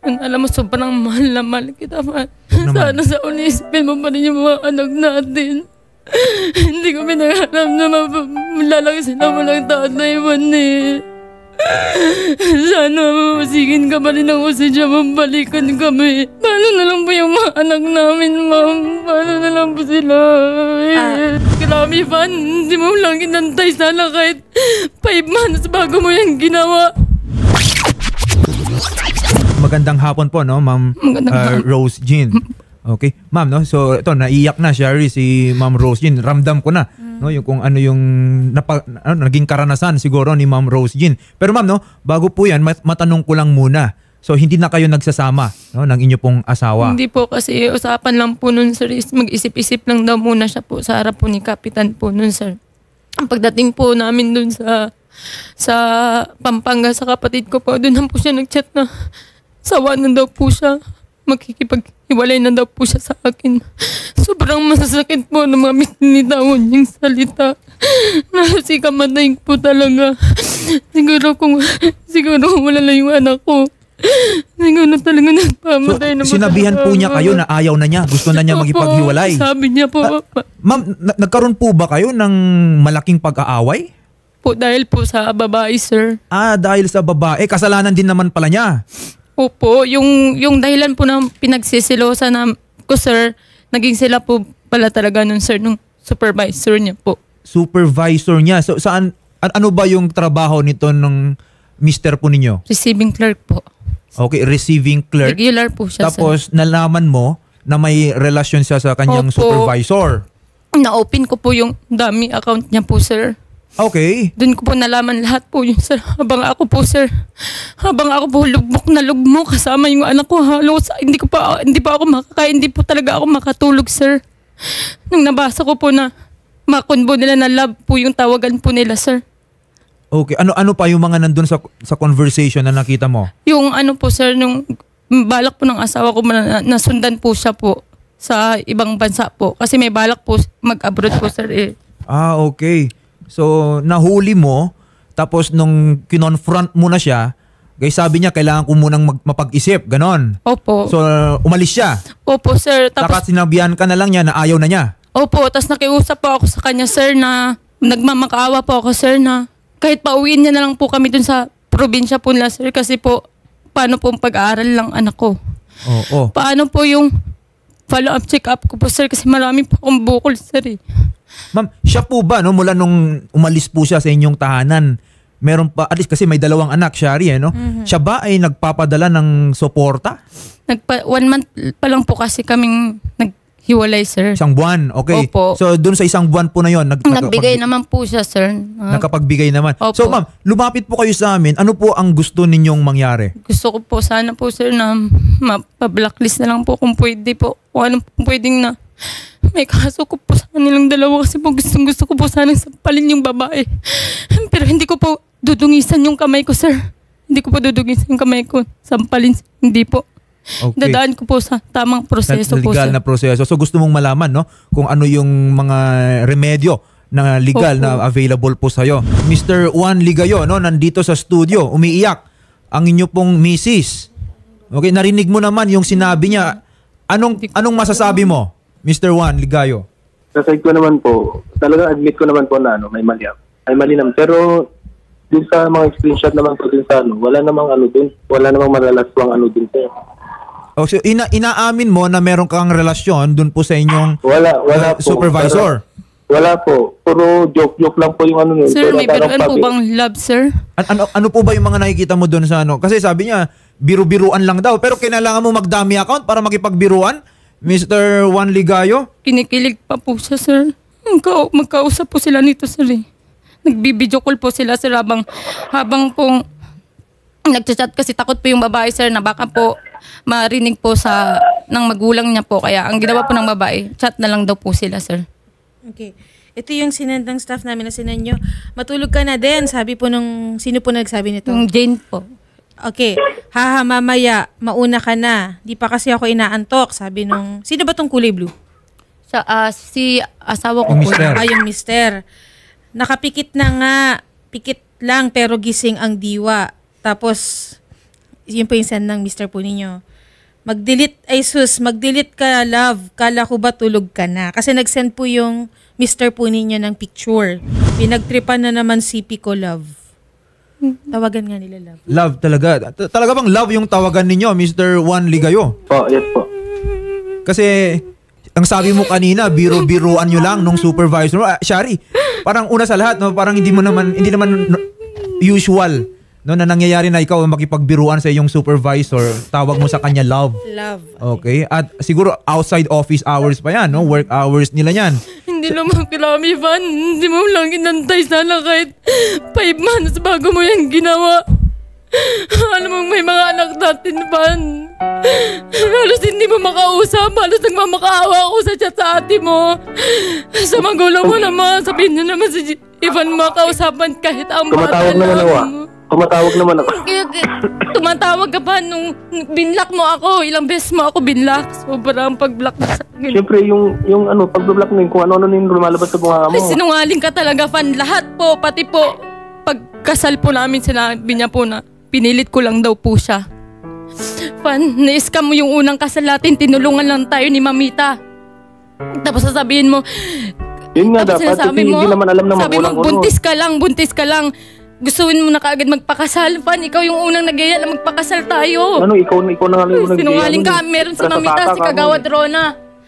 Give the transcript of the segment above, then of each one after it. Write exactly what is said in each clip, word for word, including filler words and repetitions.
Alam mo, sobrang mahal na mahal kita, man. Sana sa unisipin mo pa rin yung mga anak natin. Hindi ko pinangarap na malalaki sila walang tatay man eh. Sana mamasigin ka pa rin ang usin siya, mabalikan kami. Paano na lang po yung mga anak namin, ma'am? Paano na lang po sila? Eh, grabe, fan. Hindi mo lang inantay sana kahit five months bago mo yan ginawa. Magandang hapon po, no, Ma'am uh, Rose Jean. Okay, Ma'am, no? So ito, naiyak na siya, si Ma'am Rose Jean. Ramdam ko na, mm. no, yung kung ano yung napa, ano, naging karanasan siguro ni Ma'am Rose Jean. Pero Ma'am, no, bago po yan, mat matanong ko lang muna. So hindi na kayo nagsasama, no, ng inyo pong asawa? Hindi po, kasi usapan lang po nun, sir. Mag-isip-isip lang daw muna siya po sa harap po ni Kapitan po nun, sir. Pagdating po namin dun sa sa Pampanga sa kapatid ko po, dun lang po siya nag-chat na sawa na daw po siya. Makikipag-hiwalay na daw po siya sa akin. Sobrang masasakit po ng mga mitinitawan niyang salita. Nasi kamatay po talaga. Siguro kung siguro wala lang yung anak ko. Siguro talaga nagpamatay so, na. Sinabihan po niya kayo na ayaw na niya. Gusto na niya magipaghiwalay. Sabi niya po. Uh, Ma'am, nagkaroon po ba kayo ng malaking pag-aaway? Po, dahil po sa babae, sir. Ah, dahil sa babae. Kasalanan din naman pala niya. Opo, yung, yung dahilan po ng pinagsisilosa na ko, sir, naging sila po pala talaga nun, sir, nung supervisor niya po. Supervisor niya? So, saan, an ano ba yung trabaho nito ng mister po ninyo? Receiving clerk po. Okay, receiving clerk. Regular po siya, Tapos, sir. nalaman mo na may relasyon siya sa kanyang Opo. supervisor. Na-open ko po yung dummy account niya po, sir. Okay. Doon ko po nalaman lahat po yun, sir. Habang ako po, sir. Habang ako po lugmok na lugmok kasama yung anak ko. Halos, hindi ko pa, hindi pa ako makakain. Hindi po talaga ako makatulog, sir. Nung nabasa ko po na makonbo nila na love po yung tawagan po nila, sir. Okay. Ano ano pa yung mga nandun sa sa conversation na nakita mo? Yung ano po, sir, nung balak po ng asawa ko na nasundan po siya po sa ibang bansa po. Kasi may balak po mag-abroad po, sir. Eh. Ah, okay. So, nahuli mo, tapos nung kinonfront mo na siya, guys, sabi niya, kailangan ko munang mapag-isip, ganon. Opo. So, uh, umalis siya. Opo, sir. Tapos, saka sinabihan ka na lang niya na ayaw na niya. Opo, tapos nakiusap po ako sa kanya, sir, na nagmamakaawa po ako, sir, na kahit pauwiin niya na lang po kami dun sa probinsya po nila, sir, kasi po, paano po ang pag-aaral lang anak ko? Oo. Oh, oh. Paano po yung follow-up check-up ko po, sir, kasi marami po akong bukol, sir, eh. Ma'am, siya po ba, no, mula nung umalis po siya sa inyong tahanan, meron pa, at least kasi may dalawang anak, Shari, eh, no? Mm-hmm. Siya ba ay nagpapadala ng suporta? Nagpa, one month pa lang po kasi kaming naghiwalay, sir. Isang buwan, okay. Opo. So, dun sa isang buwan po na yon, nag, nagbigay naman po siya, sir. Uh, nakapagbigay naman. Opo. So, ma'am, lumapit po kayo sa amin. Ano po ang gusto ninyong mangyari? Gusto ko po sana po, sir, na mapa-blacklist na lang po kung pwede po. Kung anong pwedeng na may kaso ko po sa kanilang dalawa kasi po gustong gusto ko po sanang sampalin yung babae. Pero hindi ko po dudungisan yung kamay ko, sir. Hindi ko po dudungisan yung kamay ko. Sampalin, hindi po. Okay. Dadaan ko po sa tamang proseso po, sir. Legal na proseso. So gusto mong malaman, no, kung ano yung mga remedyo na legal Opo. Na available po sa'yo. Mister Juan Ligayo, no, nandito sa studio, umiiyak ang inyo pong misis. Okay, narinig mo naman yung sinabi niya. Anong, anong masasabi mo? Mister Juan Ligayo. Sa side ko naman po, talaga admit ko naman po na ano, may mali. May mali naman. Pero dun sa mga screenshot naman po dun sa ano, wala namang ano dun. Wala namang malalaswang ano dun sir. Oh, so ina inaamin mo na meron kang relasyon dun po sa inyong wala, wala uh, supervisor? Pero, wala po. Puro joke-joke lang po yung ano nun. Sir, may biruan po bang love, sir? An ano, ano po ba yung mga nakikita mo dun sa ano? Kasi sabi niya, biru-biruan lang daw. Pero kailangan mo magdami account para makipagbiruan? Mister Juan Ligayo? Kinikilig pa po siya, sir. Magka magkausap po sila nito, sir. Eh. Nagbibideo call po sila, sir, habang, habang pong nagchat-chat kasi takot po yung babae, sir, na baka po marinig po sa ng magulang niya po. Kaya ang ginawa po ng babae, chat na lang daw po sila, sir. Okay. Ito yung sinend ng staff namin na sinend nyo. Matulog ka na din, sabi po nung, sino po nagsabi nito? Yung Jane po. Okay. Haha, mamaya, mauna ka na. Di pa kasi ako inaantok, sabi nung, sino ba tong kulay blue? Sa, uh, si asawa ko yung po. mister. Ah, yung mister. Nakapikit na nga. Pikit lang pero gising ang diwa. Tapos, yun po yung send ng mister po ninyo. Mag-delete, ay sus, mag-delete ka, love. Kala ko ba tulog ka na? Kasi nag-send po yung mister po ninyo ng picture. Pinagtripan na naman si Pico, love. Tawagan nga nila, love. Love talaga. T- Talaga bang love yung tawagan ninyo, Mister Juan Ligayo? Po, yes po. Kasi ang sabi mo kanina, biro-biruan nyo lang nung supervisor mo. Ah, Shari, parang una sa lahat, no, parang hindi mo naman, hindi naman no, usual no, na nangyayari na ikaw makipagbiruan sa iyong supervisor, tawag mo sa kanya love. Love. Okay? At siguro outside office hours pa yan, no? Work hours nila yan. Hindi naman kilami, Van. Hindi mo lang inantay sana kahit five months bago mo yan ginawa. Alam mo, may mga anak natin, Van. Halos hindi mo makausap. Halos nagmamakaawa ako sa chat sa ate mo. Sa magulang mo naman. Sabihin niyo naman si Ivan makausapan kahit ang bata Tumatawag naman ako. Tumatawag naman ako. Tumatawag ka pa nung binlock mo ako. Ilang beses mo ako binlock. Sobrang pag-block mo sa akin. Siyempre, yung, yung ano, pag-block mo yun, kung ano-ano yung lumalabas sa bunga mo. Ay, sinungaling ka talaga, Fan. Lahat po, pati po, pagkasal po namin, sinabi niya po na pinilit ko lang daw po siya. Fan, na-scam mo yung unang kasal natin, tinulungan lang tayo ni Mamita. Tapos sasabihin mo, yun nga tapos dapat, kasi sinasabi mo, hindi naman alam na sabi mo, magulang ko. buntis ka lang, buntis ka lang. Gustuin mo na kaagad magpakasal, Fan. Ikaw yung unang nagaya na magpakasal tayo. Ano, ikaw na, ikaw na nga yung Sinungaling ka, meron si Mamita, si Kagawad Rona.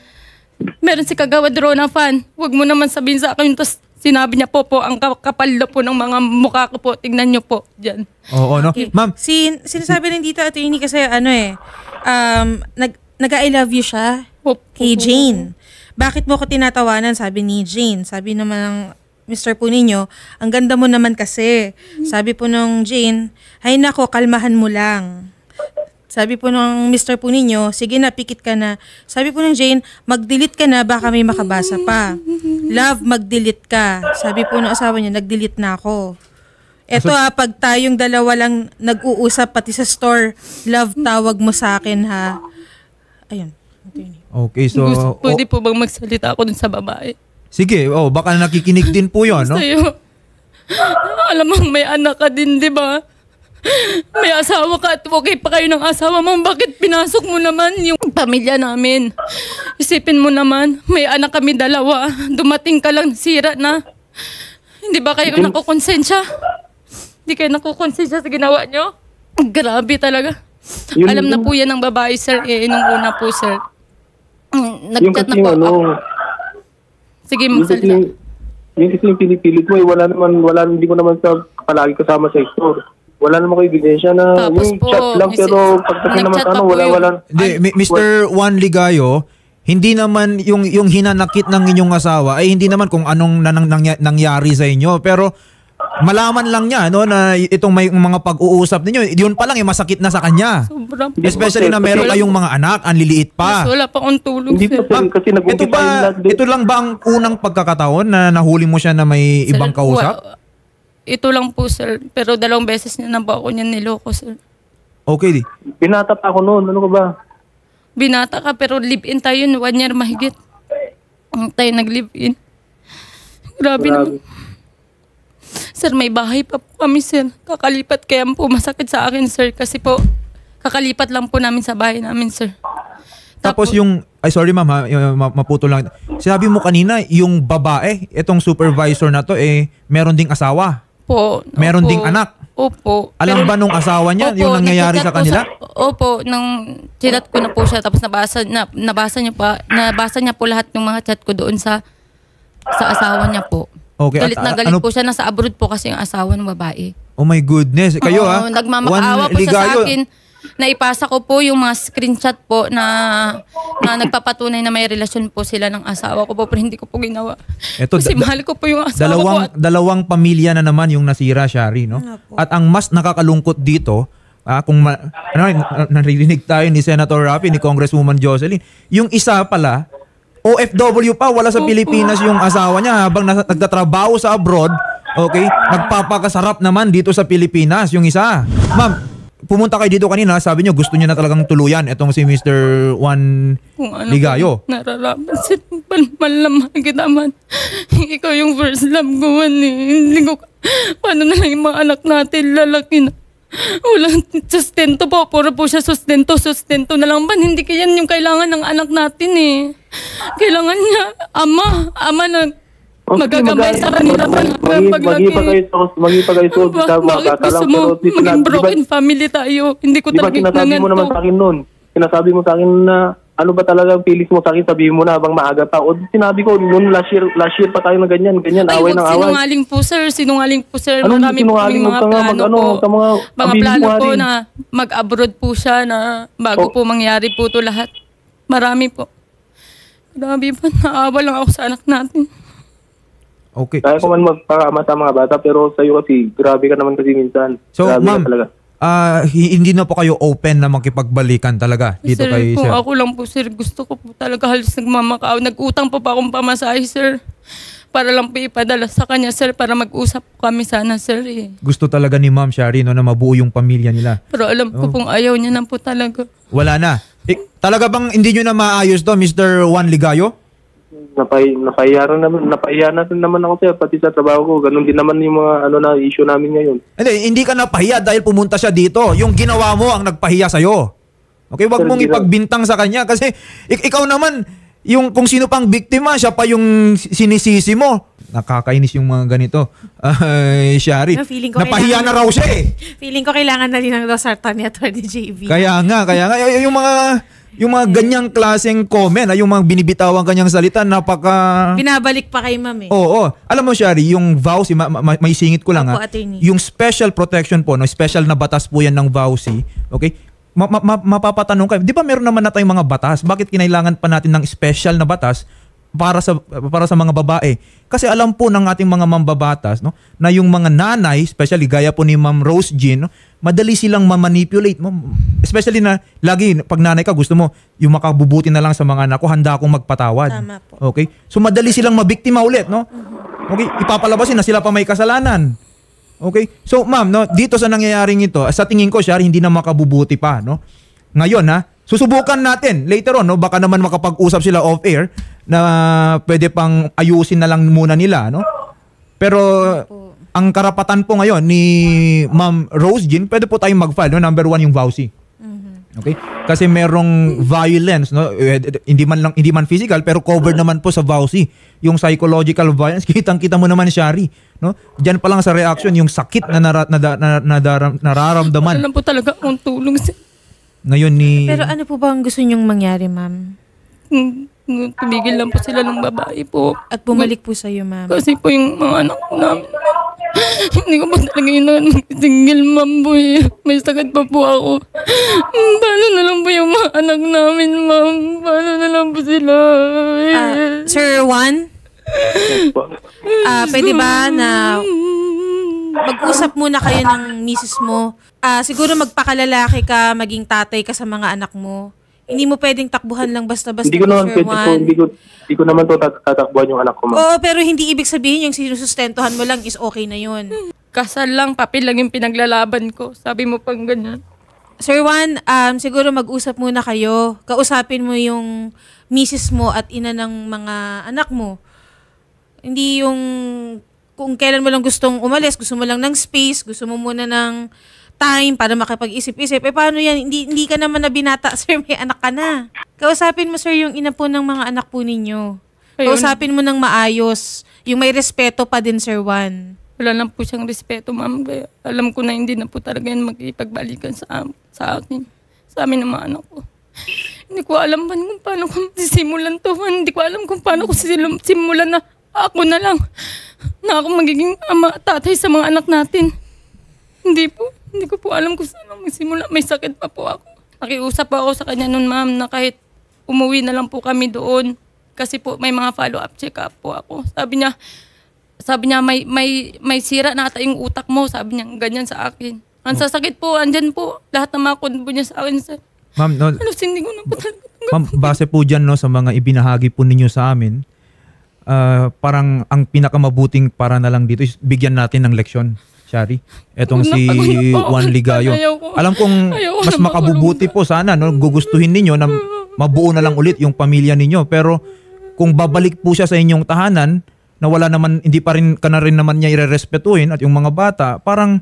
Meron si Kagawad Rona, Fan. Huwag mo naman sabihin sa akin, tapos sinabi niya po po, ang kapal na po ng mga mukha ko po. Tignan niyo po, dyan. Oo, no? Okay. Ma'am, Sin, sinasabi rin dito, attorney, kasi ano eh, um, nag, nag-I love you siya Opo. kay Jane. Bakit mo ko tinatawanan? Sabi ni Jane. Sabi naman ng mister po ninyo, ang ganda mo naman kasi. Sabi po nung Jane, hay nako, kalmahan mo lang. Sabi po nung mister po ninyo, sige na, pikit ka na. Sabi po nung Jane, mag-delete ka na, baka may makabasa pa. Love, mag-delete ka. Sabi po nung asawa niya, nag-delete na ako. Eto ha, pag tayong dalawa lang nag-uusap pati sa store, love, tawag mo sa akin ha. Ayun. okay, so... Gusto, pwede oh, po bang magsalita ako dun sa babae? sige, oh, baka nakikinig din po yun, no? Sa'yo. Alam mo, may anak ka din, di ba? May asawa ka at okay pa kayo ng asawa mo. Bakit pinasok mo naman yung pamilya namin? Isipin mo naman, may anak kami dalawa. Dumating ka lang, sira na. Hindi ba kayo nakukonsensya? Hindi kayo nakukonsensya sa ginawa nyo? Grabe talaga. Yun- Alam na yun- po yan ng babae, sir. Eh, nung una po, sir. Mm, Yung Nag-chat kasi na po ano, ako. Sige, yung kasi, magsalita. yung kasi yung pinipilit mo, eh, wala naman, wala, hindi ko naman sa palagi kasama sa store. Wala naman ko ebidensya na Tapos yung po, chat lang, misis- pero pagdating naman nag-chat sa ano, pa po wala, yun. wala. Hindi, Mi- Mister Juan Ligayo, hindi naman yung yung hinanakit ng inyong asawa ay hindi naman kung anong nanang, nangya- nangyari sa inyo, pero malaman lang niya no na itong may mga pag-uusap ninyo, yun pa lang eh, masakit na sa kanya. Sobrang Especially na meron kayong mga anak, ang liliit pa. Mas wala pa akong tulog, Hindi sir. pa Ma'am, kasi ito nag-umpisa yung ba, lahat din. ito lang ba ang unang pagkakataon na nahuli mo siya na may Sir, ibang kausap? wa- Ito lang po, sir. Pero dalawang beses niya na ba ako niyan niloko, sir. Okay di. Binata pa ako noon, ano ka ba? Binata ka pero live-in tayo yun. One year mahigit. Ang tayo nag-live-in. Grabe naman. Sir, may bahay pa po kami, sir. Kakalipat kaya po masakit sa akin, sir. Kasi po, kakalipat lang po namin sa bahay namin, sir. Tapos yung, ay sorry ma'am ha, yung ma- maputol lang. Sabi mo kanina, yung babae, itong supervisor na to, eh, meron ding asawa. Po. Meron opo. ding anak. Opo. Alam Pero- ba nung asawa niya, Opo, yung nangyayari sa nagchat po kanila? opo, nang chinat ko na po siya tapos nabasa na, nabasa niya pa nabasa niya po lahat ng mga chat ko doon sa sa asawa niya po. Okay, Galit at- na at- galit ano- po siya, nasa abroad po kasi yung asawa ng babae. Oh my goodness. Kayo Oo, ha? nagmamakaawa Juan po siya sa Ligayo. akin. Naipasa ko po yung mga screenshot po na, na nagpapatunay na may relasyon po sila ng asawa ko po pero hindi ko po ginawa. Eto, Kasi da- mahal ko po yung asawa Dalawang, ko. At, dalawang pamilya na naman yung nasira, Shari, no? At ang mas nakakalungkot dito, ah, kung ma- ano, na- naririnig tayo ni Senator Raffy, ni Congresswoman Jocelyn, yung isa pala, O F W pa, wala sa Pilipinas yung asawa niya habang nasa, nagtatrabaho sa abroad, okay? Nagpapakasarap naman dito sa Pilipinas yung isa. Ma'am, pumunta kayo dito kanina, sabi niyo gusto niyo na talagang tuluyan itong si Mister Juan kung ano Ligayo. po, nararaman sir, malamahan kita man. Ikaw yung first love ko, man, eh. Hindi ko, paano na lang yung mga anak natin, lalaki na. Walang sustento po. Puro po siya sustento. Sustento na lang ba? Hindi kaya yan yung kailangan ng anak natin eh. Kailangan niya, ama. Ama na magagabay sa kanila pa Magi pa kayo magi pa kayo so sa mga Bakit bata gusto lang mo pero di maging sinabi broken family tayo? Hindi ko di ba talaga sinasabi mo naman sa akin noon. Sinasabi mo sa akin na ano ba talaga ang feelings mo sa akin, sabihin mo na habang maaga pa. O sinabi ko noon last year, last year pa tayo na ganyan, ganyan, Ay, away huwag ng away. sinungaling po sir, sinungaling po sir. Anong Marami po sinungaling? kaming mga Huwag ka nga plano mag-ano, po. huwag ka mga Mga sabihin plano mo nga po rin. na mag-abroad po siya na bago Oh. po mangyari po to lahat. Marami po. Grabe po, naawa lang ako sa anak natin. Okay. Kaya ko man magpakama sa mga bata, pero sa'yo kasi, grabe ka naman kasi minsan. So, Grabe ka ma'am, talaga. ah, hi- hindi na po kayo open na makipagbalikan talaga dito sir, kay po, sir? ako lang po sir, gusto ko po talaga halos nagmamakaaw. Nag-utang pa pa akong pamasahe sir. Para lang po ipadala sa kanya sir, para mag-usap po kami sana sir eh. Gusto talaga ni Ma'am Shari no, na mabuo yung pamilya nila. Pero alam ko Oh. pong ayaw niya na po talaga. Wala na. Eh, talaga bang hindi nyo na maayos to, Mister Juan Ligayo? Napay, napahiya rin naman, napahiya na rin naman ako sir, pati sa trabaho ko. Ganun din naman yung mga ano na issue namin ngayon. Hindi, hindi ka napahiya dahil pumunta siya dito. Yung ginawa mo ang nagpahiya sa'yo. Okay, wag Sir, mong hindi na- ipagbintang sa kanya kasi ik- ikaw naman, yung kung sino pang biktima, siya pa yung sinisisi mo. Nakakainis yung mga ganito. Ay, Shari. No, feeling ko Napahiya kailangan- na raw siya eh. Feeling ko kailangan na din ng Losartan ni Attorney J V. Kaya nga, kaya nga. Y- yung mga yung mga ganyang klaseng comment, ah, yung mga binibitawang kanyang salita, napaka... Binabalik pa kay ma'am eh. Oo, oo. Alam mo, Shari, yung vowsy, ma- ma- may singit ko lang Opo, ha. attorney. Yung special protection po, no, special na batas po yan ng vowsy. Okay? Ma- ma- ma- mapapatanong kayo, di ba meron naman na tayong mga batas? Bakit kinailangan pa natin ng special na batas para sa para sa mga babae? Kasi alam po ng ating mga mambabatas no, na yung mga nanay, especially gaya po ni Ma'am Rose Jean, no, madali silang ma-manipulate. No? Especially na lagi pag nanay ka gusto mo yung makabubuti na lang sa mga anak ko, handa akong magpatawad. Tama po. Okay? So madali silang mabiktima ulit, no? Okay, ipapalabasin na sila pa may kasalanan. Okay? So, ma'am, no, dito sa nangyayaring ito, sa tingin ko, siya hindi na makabubuti pa, no? Ngayon, ha, susubukan natin later on, no, baka naman makapag-usap sila off air na pwede pang ayusin na lang muna nila, no? Pero ang karapatan po ngayon ni Ma'am Rose Jean, pwede po tayong mag-file, no? Number one yung vowsy. Okay? Kasi merong violence, no? Eh, hindi man lang hindi man physical pero covered naman po sa vowsy. Yung psychological violence, kitang-kita mo naman, Shari, no? Diyan pa lang sa reaction yung sakit na, nara, na, na, na, na- nararamdaman Alam po talaga akong tulong sir. ngayon ni Pero ano po ba ang gusto nyong mangyari, ma'am? Mm, mm, Tumigil lang po sila ng babae po. At bumalik po sa'yo, ma'am. Kasi po yung mga anak ko namin, hindi ko pa talaga yun single mom po eh. May sakit pa po ako. Mm, Paano na lang po yung mga anak namin, ma'am? Paano na lang po sila? Ah, Sir Juan, ah pwede ba na mag-usap muna kayo ng misis mo? Ah, siguro magpakalalaki ka, maging tatay ka sa mga anak mo. Hindi mo pwedeng takbuhan lang basta-basta, Hindi ko naman Sir pwede po, Juan. hindi ko, hindi ko naman to tat- tatakbuhan yung anak ko, ma'am. Oo, pero hindi ibig sabihin yung sinusustentuhan mo lang is okay na yun. Kasal lang, papel lang yung pinaglalaban ko. Sabi mo pang ganyan. Sir Juan, um, siguro mag-usap muna kayo. Kausapin mo yung misis mo at ina ng mga anak mo. Hindi yung kung kailan mo lang gustong umalis, gusto mo lang ng space, gusto mo muna ng time para makapag-isip-isip. Eh paano yan? Hindi, hindi ka naman na binata, sir. May anak ka na. Kausapin mo, sir, yung ina po ng mga anak po ninyo. Ayun. Kausapin mo ng maayos. Yung may respeto pa din, Sir Juan. Wala lang po siyang respeto, ma'am. Kaya alam ko na hindi na po talaga yan makipagbalikan sa, am- sa akin. Sa amin ng mga anak ko. Hindi ko alam man kung paano ko sisimulan to. Hindi ko alam kung paano ko sisim- simulan na ako na lang. Na ako magiging ama at tatay sa mga anak natin. Hindi po. Hindi ko po alam kung saan magsimula. May sakit pa po ako. Nakiusap po ako sa kanya noon, ma'am, na kahit umuwi na lang po kami doon. Kasi po may mga follow-up check-up po ako. Sabi niya, sabi niya may may may sira na ata yung utak mo. Sabi niya ganyan sa akin. Ang sasakit po, andyan po. Lahat ng mga konbo niya sa akin, sir. Ma'am, no, Ano, hindi ko na po talaga. ma'am, base po dyan no, sa mga ibinahagi po ninyo sa amin, ah, parang ang pinakamabuting para na lang dito is bigyan natin ng leksyon, Shari. Etong Pagod na si pagod na po ako. Juan Ligayo. Ayaw ko. Alam kong Ayaw ko mas na makabubuti po sana, no, gugustuhin ninyo na mabuo na lang ulit yung pamilya ninyo. Pero kung babalik po siya sa inyong tahanan, na wala naman, hindi pa rin ka na rin naman niya irerespetuhin at yung mga bata, parang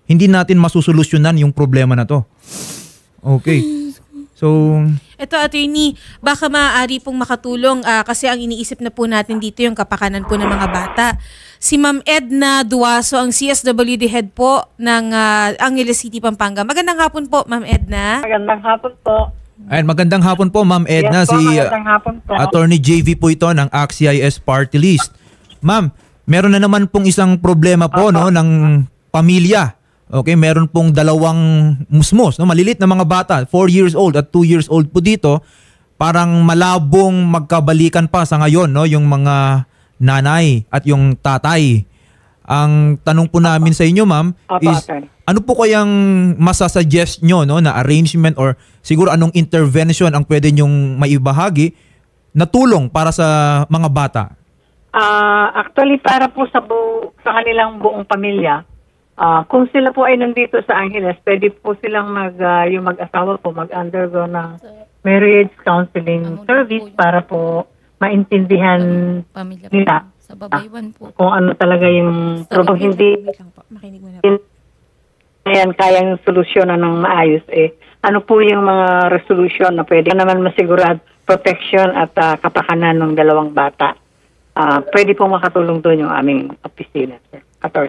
hindi natin masusolusyonan yung problema na to. Okay. So, Ito, attorney, baka maaari pong makatulong ah, kasi ang iniisip na po natin dito yung kapakanan po ng mga bata. Si Ma'am Edna Duaso, ang C S W D head po ng ah, Angeles City, Pampanga. Magandang hapon po, Ma'am Edna. Magandang hapon po. ayun, magandang hapon po, Ma'am Edna. Yes po, si magandang hapon po. Attorney J V po ito ng A C C I S Party List. Ma'am, meron na naman pong isang problema po no ng pamilya. Okay, meron pong dalawang musmos, no, malilit na mga bata, four years old at two years old po dito. Parang malabong magkabalikan pa sa ngayon, no, yung mga nanay at yung tatay. Ang tanong po namin sa inyo, ma'am, Opo, is attorney. ano po kayang masasuggest nyo, no, na arrangement or siguro anong intervention ang pwede nyong maibahagi na tulong para sa mga bata? Ah, actually, para po sa, bu- sa kanilang buong pamilya, ah, kung sila po ay nandito sa Angeles, pwede po silang mag, ah, yung mag-asawa po mag-undergo ng marriage counseling service para po maintindihan Pamilya nila po. Sa Babaywan po. kung ano talaga yung problem. Hindi Wait lang po, makinig muna po. ayan, kayang solusyonan ng maayos. Eh, ano po yung mga resolution na pwede naman masigurad protection at ah, kapakanan ng dalawang bata. Ah, pwede po makatulong doon yung aming opisina, sir. Attorney.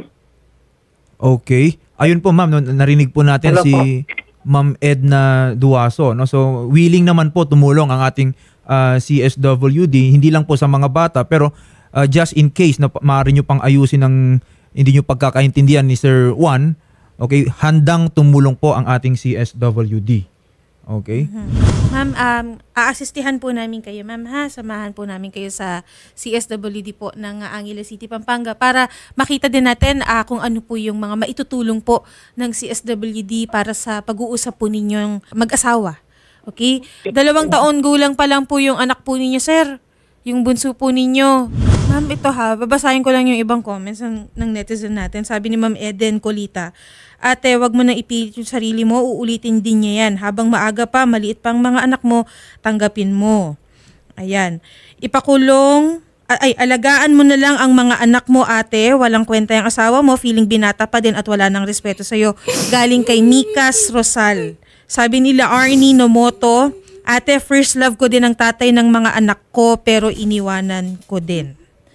Okay. Ayun po, ma'am, no, narinig po natin Hello si Ma'am Edna Duaso, no. So willing naman po tumulong ang ating ah, C S W D, hindi lang po sa mga bata, pero ah, just in case na pa- maaari nyo pang ayusin ng hindi nyo pagkakaintindihan ni Sir Juan, okay, handang tumulong po ang ating C S W D. Okay? Ma'am, um, aasistihan po namin kayo, ma'am, ha? Samahan po namin kayo sa C S W D po ng uh, Angeles City, Pampanga para makita din natin uh, kung ano po yung mga maitutulong po ng C S W D para sa pag-uusap po ninyong mag-asawa. Okay? Dalawang taon gulang pa lang po yung anak po ninyo, sir. Yung bunso po ninyo. Ma'am, ito ha, babasahin ko lang yung ibang comments ng, ng netizen natin. Sabi ni Ma'am Eden Colita, ate, wag mo nang ipilit yung sarili mo, uulitin din niya yan. Habang maaga pa, maliit pang mga anak mo, tanggapin mo. Ayan. Ipakulong, ay, alagaan mo na lang ang mga anak mo, ate. Walang kwenta yung asawa mo, feeling binata pa din at wala nang respeto sa'yo. Galing kay Mikas Rosal. Sabi nila Arnie Nomoto, ate, first love ko din ang tatay ng mga anak ko pero iniwanan ko din.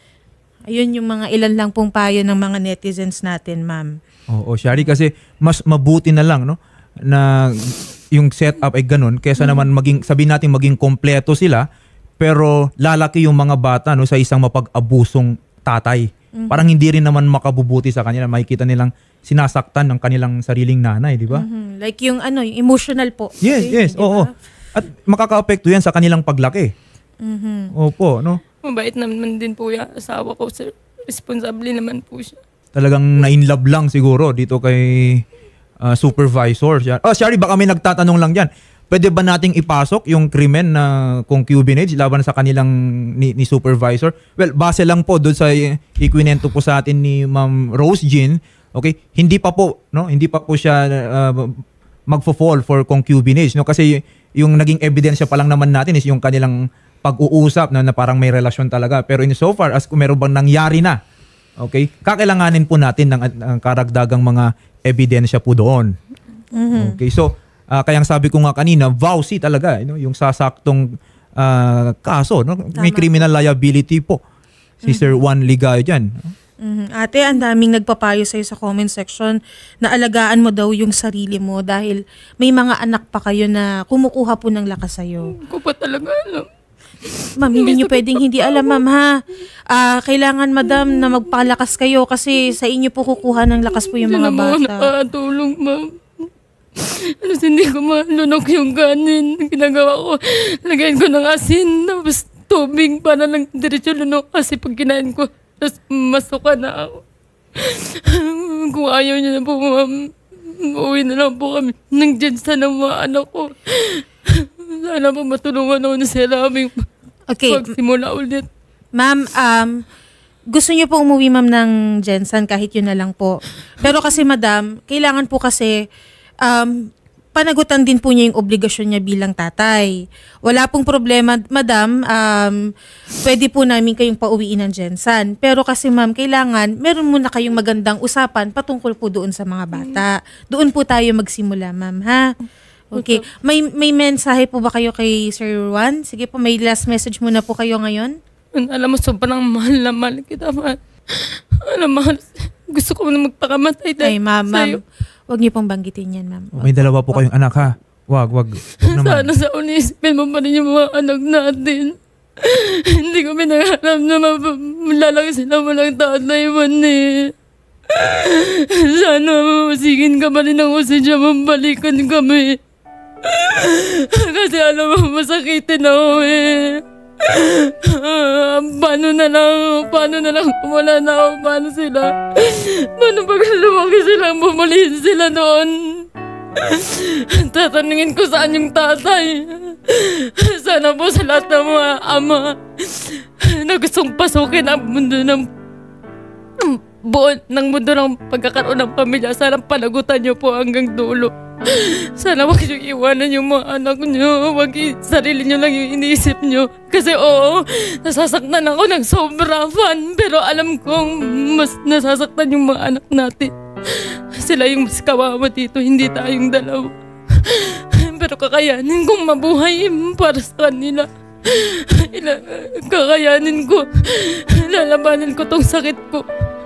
Ayun yung mga ilan lang pong payo ng mga netizens natin, ma'am. Oo, Shari, kasi mas mabuti na lang, no, na yung setup ay ganun kaysa naman maging, sabi natin maging kompleto sila pero lalaki yung mga bata, no, sa isang mapag-abusong tatay. Mm-hmm. Parang hindi rin naman makabubuti sa kanila. Makikita nilang sinasaktan ng kanilang sariling nanay, di ba? Mm-hmm. Like yung ano, yung emotional po. Yes, Okay, yes, di ba? oo. At makaka-apekto yan sa kanilang paglaki. Mhm. Opo, no? Mabait naman din po yung asawa ko, sir. Responsable naman po siya. Talagang na-inlove lang siguro dito kay uh, supervisor. Oh, sorry, baka may nagtatanong lang dyan. Pwede ba nating ipasok yung krimen na concubinage laban sa kanilang ni, ni supervisor? Well, base lang po doon sa ikwinento po sa atin ni Ma'am Rose Jean, okay? Hindi pa po, no? Hindi pa po siya uh, magfo-fall for concubinage, no? Kasi yung naging ebidensya pa lang naman natin is yung kanilang pag-uusap na, na parang may relasyon talaga. Pero in so far as kung meron bang nangyari na, okay, kakailanganin po natin ng, ng karagdagang mga ebidensya po doon. Mhm. Okay, so uh, kayang sabi ko nga kanina, vowsy talaga, you know, yung sasaktong uh, kaso, no? May Tama. criminal liability po si Sir Juan Ligayo dyan. Mhm. Ate, ang daming nagpapayo sa'yo sa comment section na alagaan mo daw yung sarili mo dahil may mga anak pa kayo na kumukuha po ng lakas sa'yo. Hindi ko pa talaga alam. Ma'am, hindi nyo pwedeng hindi alam, ma'am, ha? Ah, kailangan, madam, na magpalakas kayo kasi sa inyo po kukuha ng lakas po yung mga Hindi naman ako bata. nakatulong, ma'am. Ano, hindi ko malunok yung kanin. Ang ginagawa ko, lagayin ko ng asin, tapos tubig para lang diretso lunok kasi pag kinain ko, tapos masuka na ako. Kung ayaw niyo na po, ma'am, uwi na lang po kami. Nandiyan sa ng mga anak ko. Sana po matulungan ako na sila aming Okay, pagsimula ulit. ma'am, um, gusto niyo po umuwi, ma'am, ng Jensen kahit yun na lang po. Pero kasi, madam, kailangan po kasi um, panagutan din po niya yung obligasyon niya bilang tatay. Wala pong problema, madam, um, pwede po namin kayong pauwiin ng Gensan. Pero kasi ma'am, kailangan, meron muna kayong magandang usapan patungkol po doon sa mga bata. Doon po tayo magsimula, ma'am, ha? Okay. May may mensahe po ba kayo kay Sir Juan? Sige po, may last message muna po kayo ngayon. Alam mo, sobrang mahal na mahal kita, mahal. Alam mo, gusto ko na magpakamatay dahil Ay, ma'am, sa'yo. ma'am. Huwag niyo pong banggitin yan, ma'am. May dalawa po kayong anak, ha? Wag, wag. Wag naman. Sana sa unisipin mo pa rin yung mga anak natin. Hindi ko pinangarap na malalaki sila walang tatay man eh. Sana mamasigin ka pa rin ako sa dyan, mambalikan kami. Kasi alam mo, masakitin ako eh. Ah, paano na lang, paano na lang wala na ako, paano sila, paano pag lumaki sila, bumalihin sila doon. Tatanungin ko saan yung tatay. Sana po sa lahat ng mga ama na gustong pasukin ang mundo ng buo ng mundo ng pagkakaroon ng pamilya, sana panagutan niyo po hanggang dulo. Sana wag niyo iwanan yung mga anak niyo. Wag i- sarili niyo lang yung iniisip niyo. Kasi oo, nasasaktan ako ng sobra fan. Pero alam kong mas nasasaktan yung mga anak natin. Sila yung mas kawawa dito, hindi tayong dalawa. Pero kakayanin kong mabuhay para sa kanila. Ila, kakayanin ko. Lalabanan ko tong sakit ko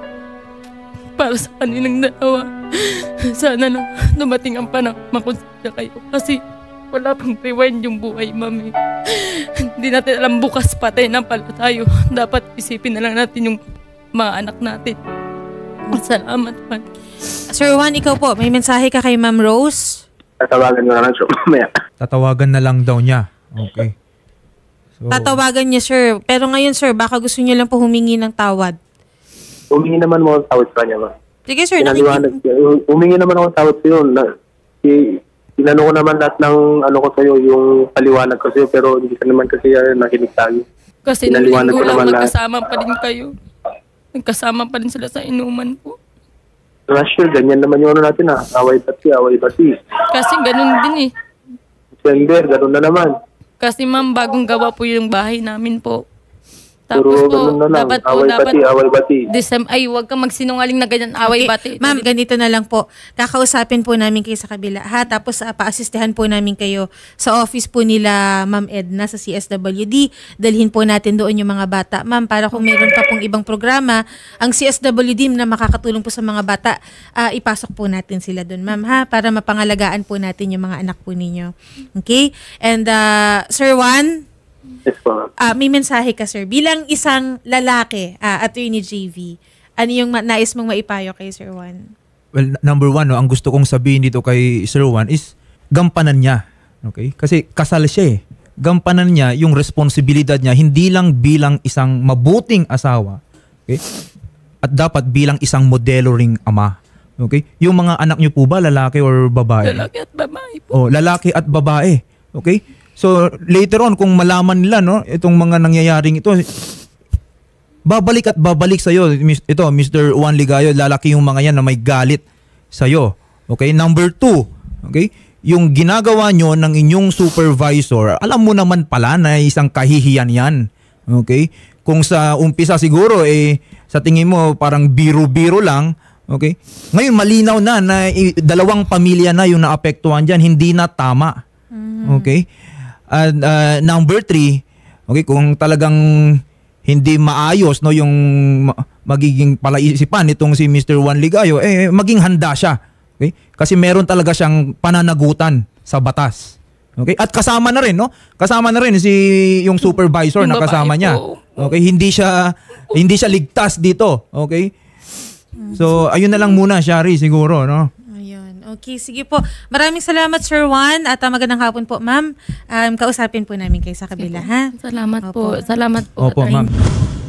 para sa kanilang dalawa. Sana lang dumating ang panahon makonsensya kayo. Kasi wala pang rewind yung buhay, mami. Hindi natin alam bukas patay na pala tayo. Dapat isipin na lang natin yung mga anak natin. Salamat, man. Sir Juan, ikaw po, may mensahe ka kay Ma'am Rose? Tatawagan ko na lang siya mamaya. Tatawagan na lang daw niya. Okay. So, Tatawagan niya, sir. Pero ngayon, sir, baka gusto niyo lang po humingi ng tawad. Humingi naman mo ang tawad sa kanya, ma. Sige, sir. Pinaliwanag Nakik- siya. Humingi naman ako ng tawad sa'yo. Na, si, inano ko naman lahat ng ano ko sa'yo, yung paliwanag ko sa'yo, pero hindi ka naman kasi uh, nakinig sa'yo. Kasi nung Pinaliwanag linggo ko lang naman lahat. magkasama pa rin kayo. Nagkasama pa rin sila sa inuman po. Rachel, ganyan naman yung ano natin, ah. Away pati, away pati. Kasi ganun din eh. December, ganun na naman. Kasi ma'am, bagong gawa po yung bahay namin po. Pero Tapos po, ganun na lang. dapat po, Away dapat, pati, away pati. December, ay, wag kang magsinungaling na ganyan, away Okay. bati. Ma'am, ganito na lang po. Kakausapin po namin kayo sa kabila, ha? Tapos uh, paasistehan po namin kayo sa office po nila Ma'am Edna sa C S W D. Dalhin po natin doon yung mga bata. Ma'am, para kung meron pa pong ibang programa, ang C S W D na makakatulong po sa mga bata, uh, ipasok po natin sila doon, ma'am, ha? Para mapangalagaan po natin yung mga anak po ninyo. Okay? And uh, Sir Juan, Yes po. Ah, may mensahe ka, sir. Bilang isang lalaki, ah, Attorney J V, ano yung ma- nais mong maipayo kay Sir Juan? well, number one, no, ang gusto kong sabihin dito kay Sir Juan is gampanan niya. Okay? Kasi kasal siya eh. Gampanan niya yung responsibilidad niya hindi lang bilang isang mabuting asawa. Okay? At dapat bilang isang modelo ring ama. Okay? Yung mga anak niyo po ba, lalaki or babae? Lalaki at babae po. Oh, lalaki at babae. Okay? So later on kung malaman nila no itong mga nangyayaring ito, babalik at babalik sa iyo ito Mister Juan Ligayo, lalaki yung mga yan na may galit sa iyo. Okay? Number two, okay? Yung ginagawa nyo ng inyong supervisor, alam mo naman pala na isang kahihiyan yan. Okay? Kung sa umpisa siguro eh sa tingin mo parang biro-biro lang, okay? Ngayon malinaw na na eh, dalawang pamilya na yung naapektuhan diyan, hindi na tama. Okay? At uh, number three, okay, kung talagang hindi maayos no yung ma- magiging palaisipan nitong si Mister Juan Ligayo, eh maging handa siya. Okay? Kasi meron talaga siyang pananagutan sa batas. Okay? At kasama na rin, no? Kasama na rin si yung supervisor Yung na kasama babae niya. po. Okay, hindi siya hindi siya ligtas dito. Okay? So, ayun na lang muna, Shari, siguro, no? Ayun. Okay, sige po. Maraming salamat, Sir Juan. At uh, magandang hapon po, ma'am. Um, kausapin po namin kayo sa kabila, ha? Salamat Opo. po. Salamat po. Opo, Attorney. ma'am.